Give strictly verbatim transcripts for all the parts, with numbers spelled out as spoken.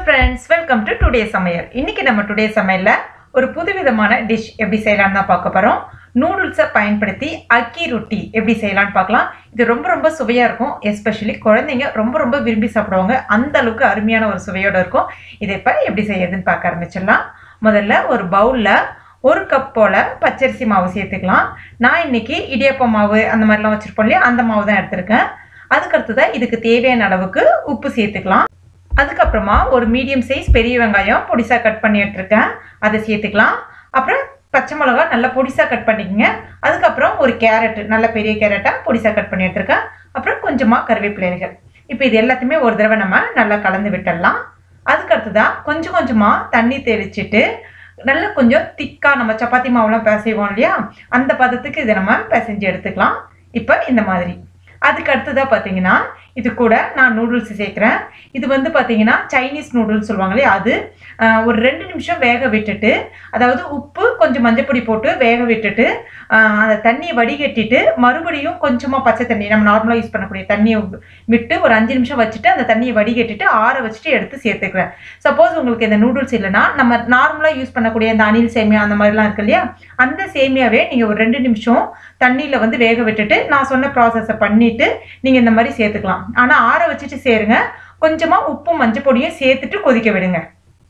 friends, welcome to today's சமையல். இன்னைக்கு நம்ம டுடே சமையல்ல ஒரு புதுவிதமான டிஷ் எப்படி செய்யலாம்னு தான் பார்க்க போறோம். நூடுல்ஸை பயன்படுத்தி அக்கி ரொட்டி எப்படி செய்யலாம்னு பார்க்கலாம். இது ரொம்ப ரொம்ப சுவையா இருக்கும். எஸ்பெஷலி குழந்தைங்க ரொம்ப ரொம்ப விரும்பி சாப்பிடுவாங்க. அந்த அளவுக்கு அருமையான ஒரு சுவையோட இருக்கும். இதை இப்ப எப்படி செய்யறதுன்னு பார்க்க ஆரம்பிச்சிடலாம். முதல்ல ஒரு பவுல்ல ஒரு கப் போல பச்சரிசி மாவு சேர்த்துக்கலாம். நான் இன்னைக்கு இடியாப்ப மாவு அந்த மாதிரிலாம் வச்சிருப்போம் இல்லையா, அந்த மாவு தான் எடுத்திருக்கேன். அதுக்கு அடுத்ததான் இதுக்கு தேவையான அளவுக்கு உப்பு சேர்த்துக்கலாம். அதுக்கப்புறமா ஒரு மீடியம் சைஸ் பெரிய வெங்காயம் பொடிசா கட் பண்ணி எடுத்துருக்கேன், அதை சேர்த்துக்கலாம். அப்புறம் பச்சை மிளகா நல்லா பொடிசா கட் பண்ணிக்கங்க. அதுக்கப்புறம் ஒரு கேரட் நல்ல பெரிய கேரட்டா பொடிசா கட் பண்ணி எடுத்துருக்கேன். அப்புறம் கொஞ்சமா கருவேப்பிலைகள். இப்போ இது எல்லாத்தையுமே ஒரு தடவை நம்ம நல்லா கலந்து விட்டுடலாம். அதுக்கு அடுத்ததான் கொஞ்சம் கொஞ்சமா தண்ணி தெளிச்சுட்டு நல்லா கொஞ்சம் திக்கா நம்ம சப்பாத்தி மாவுலாம் பிசைவோம் இல்லையா, அந்த பதத்துக்கு இதை நம்ம பிசைஞ்சு எடுத்துக்கலாம். இப்போ இந்த மாதிரி. அதுக்கு அடுத்ததாக பார்த்தீங்கன்னா இது கூட நான் நூடுல்ஸ் சேர்க்குறேன். இது வந்து பார்த்தீங்கன்னா சைனீஸ் நூடுல்ஸ் சொல்லுவாங்க இல்லையா, அது ஒரு ரெண்டு நிமிஷம் வேக விட்டுட்டு, அதாவது உப்பு கொஞ்சம் மஞ்சப்பொடி போட்டு வேக விட்டுட்டு அந்த தண்ணியை வடிகட்டிட்டு மறுபடியும் கொஞ்சமாக பச்சை தண்ணி நம்ம நார்மலாக யூஸ் பண்ணக்கூடிய தண்ணியை விட்டு ஒரு அஞ்சு நிமிஷம் வச்சுட்டு அந்த தண்ணியை வடிகட்டிட்டு ஆற வச்சுட்டு எடுத்து சேர்த்துக்கிறேன். சப்போஸ் உங்களுக்கு இந்த நூடுல்ஸ் இல்லைன்னா நம்ம நார்மலாக யூஸ் பண்ணக்கூடிய இந்த அணில் சேமியா அந்த மாதிரிலாம் இருக்கு இல்லையா, அந்த சேமியாவே நீங்கள் ஒரு ரெண்டு நிமிஷம் தண்ணியில் வந்து வேக விட்டுட்டு நான் சொன்ன ப்ராசஸை பண்ணிட்டு நீங்கள் இந்த மாதிரி சேர்த்துக்கலாம். ஆனால் ஆற வச்சுட்டு சேருங்க. கொஞ்சமாக உப்பும் மஞ்சள் பொடியும் சேர்த்துட்டு கொதிக்க விடுங்க.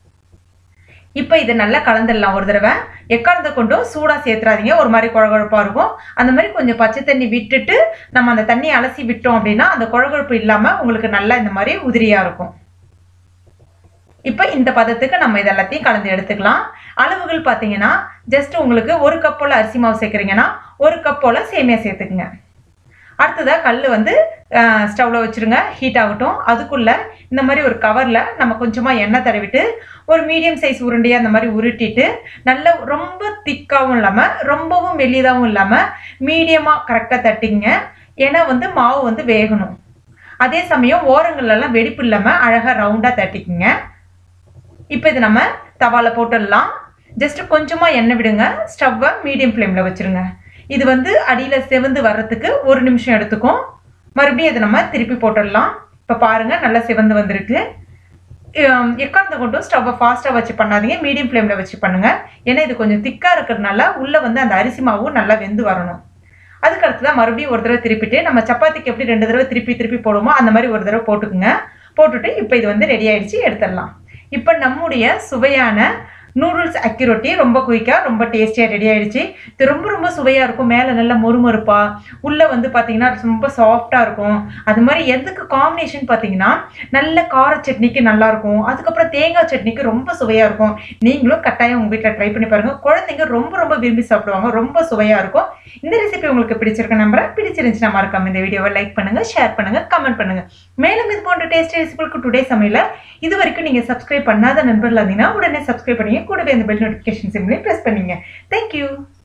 இப்போ இதை நல்லா கலந்துடலாம் ஒரு தடவை. எக்காரத்தை கொண்டும் சூடாக சேர்த்துறாதீங்க, ஒரு மாதிரி குழகுழப்பாக இருக்கும். அந்த மாதிரி கொஞ்சம் பச்சை தண்ணி விட்டுட்டு நம்ம அந்த தண்ணியை அலசி விட்டோம் அப்படின்னா அந்த குழகுழப்பு இல்லாமல் உங்களுக்கு நல்லா இந்த மாதிரி உதிரியாக இருக்கும். இப்போ இந்த பதத்துக்கு நம்ம இதெல்லாத்தையும் கலந்து எடுத்துக்கலாம். அளவுகள் பார்த்தீங்கன்னா ஜஸ்ட் உங்களுக்கு ஒரு கப் போல் அரிசி மாவு சேர்க்குறீங்கன்னா ஒரு கப் போல் சேமியா சேர்த்துக்குங்க. அடுத்ததாக கல் வந்து ஸ்டவ்வில் வச்சுருங்க, ஹீட் ஆகட்டும். அதுக்குள்ளே இந்த மாதிரி ஒரு கவரில் நம்ம கொஞ்சமாக எண்ணெய் தடவிட்டு ஒரு மீடியம் சைஸ் உருண்டையாக அந்த மாதிரி உருட்டிட்டு நல்ல ரொம்ப திக்காகவும் இல்லாமல் ரொம்பவும் மெல்லிதாகவும் இல்லாமல் மீடியமாக கரெக்டாக தட்டிங்க. ஏன்னா வந்து மாவு வந்து வேகணும். அதே சமயம் ஓரங்கள்லாம் வெடிப்பு இல்லாமல் அழகாக ரவுண்டாக தட்டிக்குங்க. இப்போ இது நம்ம தவாவில் போட்டுடலாம். ஜஸ்ட்டு கொஞ்சமாக எண்ணெய் விடுங்க, ஸ்டவ்வை மீடியம் ஃப்ளேமில் வச்சுருங்க. இது வந்து அடியில் செவந்து வர்றதுக்கு ஒரு நிமிஷம் எடுத்துக்கும். மறுபடியும் இதை நம்ம திருப்பி போட்டுடலாம். இப்போ பாருங்கள் நல்லா செவந்து வந்திருக்கு. எக்காரத்தை கொண்டும் ஸ்டவ்வை ஃபாஸ்ட்டாக வச்சு பண்ணாதீங்க, மீடியம் ஃப்ளேமில் வச்சு பண்ணுங்கள். ஏன்னா இது கொஞ்சம் திக்காக இருக்கிறதுனால உள்ளே வந்து அந்த அரிசி மாவும் நல்லா வெந்து வரணும். அதுக்கு அடுத்ததான் மறுபடியும் ஒரு தடவை திருப்பிட்டு நம்ம சப்பாத்திக்கு எப்படி ரெண்டு தடவை திருப்பி திருப்பி போடுவோமோ அந்த மாதிரி ஒரு தடவை போட்டுக்குங்க. போட்டுட்டு இப்போ இது வந்து ரெடி ஆகிடுச்சு, எடுத்துடலாம். இப்போ நம்முடைய சுவையான நூடுல்ஸ் அக்கி ரொட்டி ரொம்ப குயிக்காக ரொம்ப டேஸ்டியாக ரெடி ஆகிடுச்சு. இது ரொம்ப ரொம்ப சுவையாக இருக்கும். மேலே நல்லா மொறுமொறுப்பா, உள்ளே வந்து பார்த்தீங்கன்னா ரொம்ப சாஃப்டாக இருக்கும். அது மாதிரி எதுக்கு காம்பினேஷன் பார்த்தீங்கன்னா நல்ல கார சட்னிக்கு நல்லாயிருக்கும். அதுக்கப்புறம் தேங்காய் சட்னிக்கு ரொம்ப சுவையாக இருக்கும். நீங்களும் கட்டாயம் உங்கள் வீட்டில் ட்ரை பண்ணி பாருங்கள். குழந்தைங்க ரொம்ப ரொம்ப விரும்பி சாப்பிடுவாங்க. ரொம்ப சுவையாக இருக்கும். இந்த ரெசிபி உங்களுக்கு பிடிச்சிருக்க நம்புறேன். பிடிச்சிருந்துச்சுன்னா மறக்காம இந்த வீடியோவை லைக் பண்ணுங்கள், ஷேர் பண்ணுங்கள், கமெண்ட் பண்ணுங்கள். மேலும் இது போன்ற டேஸ்டி ரெசிபிகளுக்கு டுடே சமையல இது வரைக்கும் நீங்கள் சப்ஸ்கிரைப் பண்ணாத நண்பர்கள் இருந்தீங்கன்னா உடனே சப்ஸ்கிரைப் பண்ணி கூடவே அந்த பெல் நோட்டிஃபிகேஷன் சிம்லையும் ப்ரெஸ் பண்ணீங்க. தேங்க்யூ.